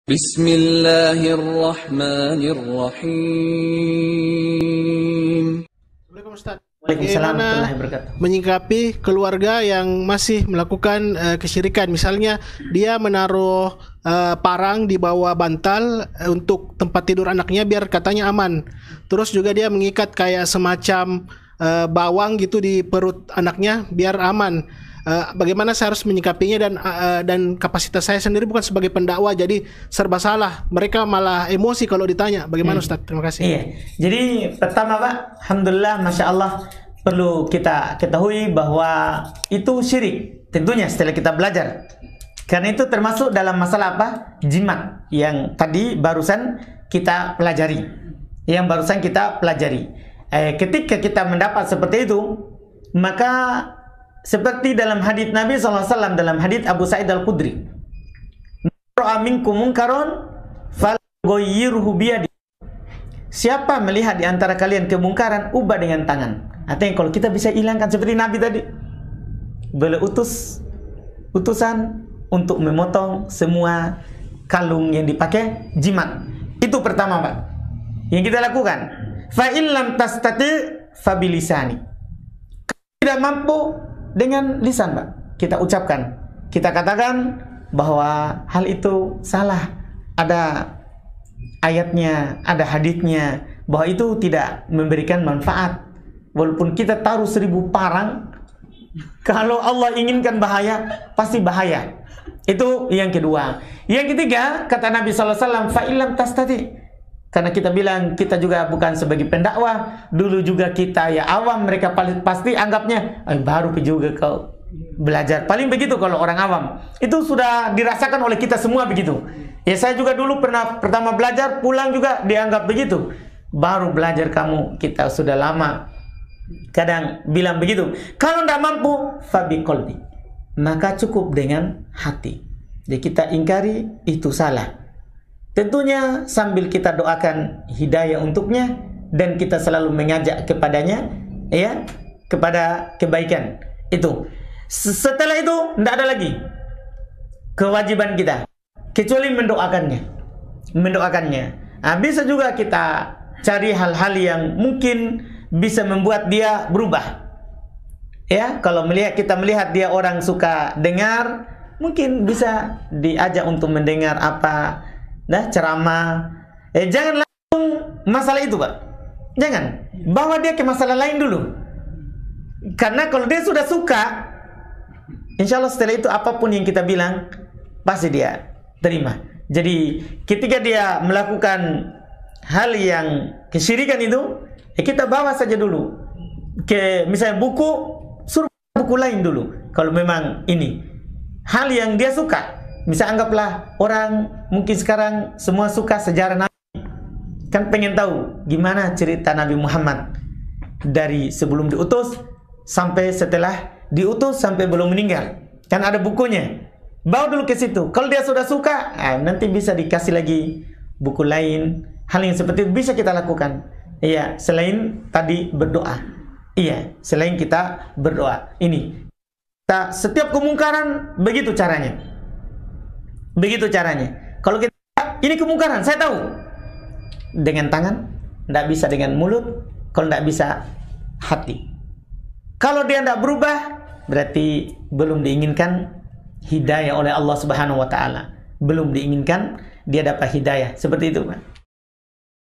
Bismillahirrahmanirrahim. Assalamualaikum Ustaz. Waalaikumsalam Bagaimana warahmatullahi wabarakatuh. menyikapi keluarga yang masih melakukan kesyirikan? Misalnya dia menaruh parang di bawah bantal untuk tempat tidur anaknya biar katanya aman. Terus juga dia mengikat kayak semacam bawang gitu di perut anaknya biar aman. Bagaimana saya harus menyikapinya dan kapasitas saya sendiri bukan sebagai pendakwah jadi serba salah. Mereka malah emosi kalau ditanya. Bagaimana Ustaz? Terima kasih. Iya. Jadi pertama Pak, alhamdulillah, masya Allah, perlu kita ketahui bahwa itu syirik. Tentunya setelah kita belajar. Karena itu termasuk dalam masalah apa? Jimat yang tadi barusan kita pelajari. Ketika kita mendapat seperti itu, maka seperti dalam hadits Nabi SAW, dalam hadits Abu Sa'id Al-Khudri, ra'a minkum munkaron falyughayyirhu biyadihi. Siapa melihat di antara kalian kemungkaran, ubah dengan tangan. Artinya kalau kita bisa hilangkan seperti Nabi tadi, beliau utusan untuk memotong semua kalung yang dipakai jimat. Itu pertama Pak yang kita lakukan. Fa in lam tastati fa bilisani. Tidak mampu, dengan lisan Pak, kita ucapkan, kita katakan bahwa hal itu salah, ada ayatnya, ada haditsnya, bahwa itu tidak memberikan manfaat. Walaupun kita taruh 1000 parang, kalau Allah inginkan bahaya, pasti bahaya. Itu yang kedua. Yang ketiga, kata Nabi SAW, fa'ilam tastati. Karena kita bilang kita juga bukan sebagai pendakwah, dulu juga kita ya awam, mereka pasti anggapnya baru juga kau belajar. Paling begitu kalau orang awam. Itu sudah dirasakan oleh kita semua begitu. Ya saya juga dulu pernah pertama belajar, pulang juga dianggap begitu. Baru belajar kamu, kita sudah lama. Kadang bilang begitu. Kalau tidak mampu, fabi qalbi. Maka cukup dengan hati. Jadi kita ingkari itu salah. Tentunya sambil kita doakan hidayah untuknya dan kita selalu mengajak kepadanya, ya, kepada kebaikan. Itu. Setelah itu tidak ada lagi kewajiban kita kecuali mendoakannya. Nah, bisa juga kita cari hal-hal yang mungkin bisa membuat dia berubah. Ya, kalau kita melihat dia orang suka dengar, mungkin bisa diajak untuk mendengar apa ceramah. Jangan langsung masalah itu Pak. Jangan. Bawa dia ke masalah lain dulu. Karena kalau dia sudah suka, insya Allah setelah itu apapun yang kita bilang, pasti dia terima. Jadi ketika dia melakukan hal yang kesyirikan itu, kita bawa saja dulu ke misalnya buku, suruh buku lain dulu. Kalau memang ini hal yang dia suka. Misal anggaplah orang mungkin sekarang semua suka sejarah Nabi, kan pengen tahu gimana cerita Nabi Muhammad dari sebelum diutus sampai setelah diutus sampai belum meninggal, kan ada bukunya. Bawa dulu ke situ. Kalau dia sudah suka, nanti bisa dikasih lagi buku lain. Hal yang seperti itu bisa kita lakukan. Iya, selain tadi berdoa. Iya, selain kita berdoa. Ini setiap kemungkaran begitu caranya. Begitu caranya. Kalau kita ini kemungkaran, saya tahu. Dengan tangan, tidak bisa dengan mulut. Kalau tidak bisa hati. Kalau dia tidak berubah, berarti belum diinginkan hidayah oleh Allah Subhanahu wa taala. Belum diinginkan dia dapat hidayah. Seperti itu, Pak.